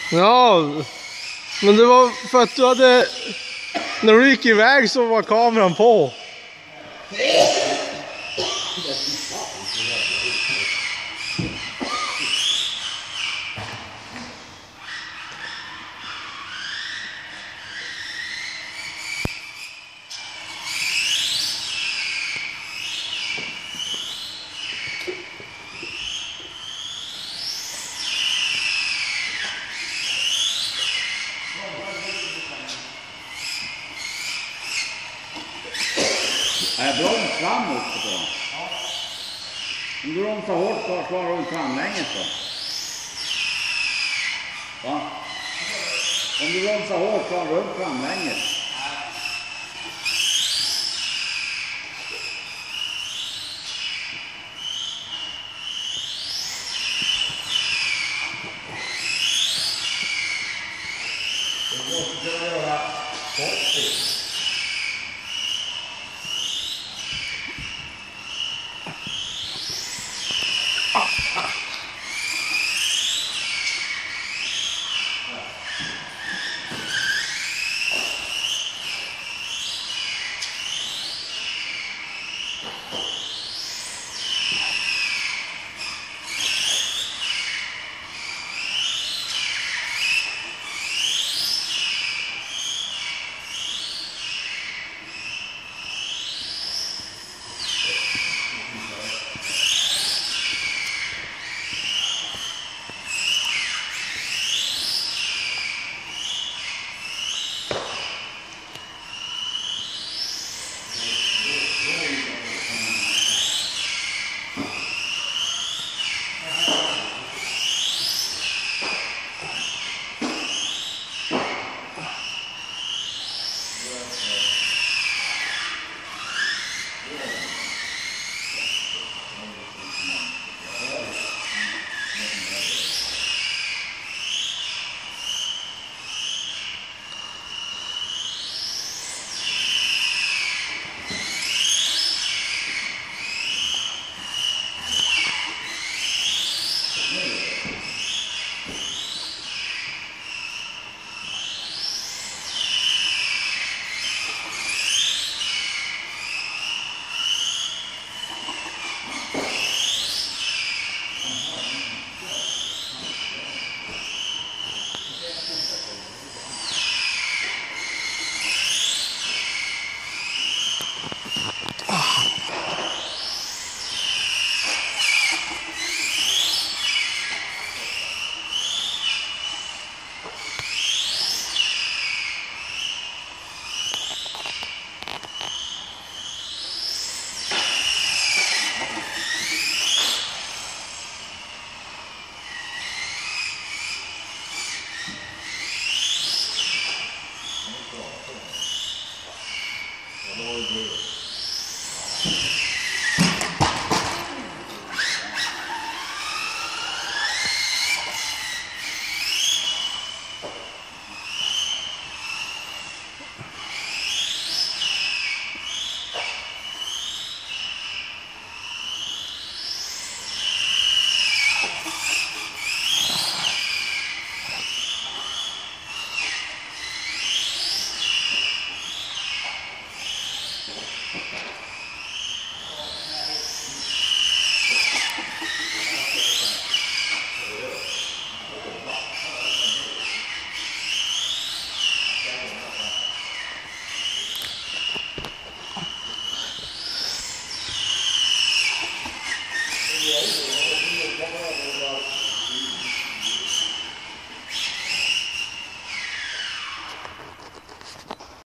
Ja, men det var för att du hade... När du gick iväg så var kameran på. Är broms framåt på den? Ja. Om du bromsar hårt så klarar du framlänges då? Va? Om du bromsar hårt klarar du framlänges? Du måste kunna göra 40.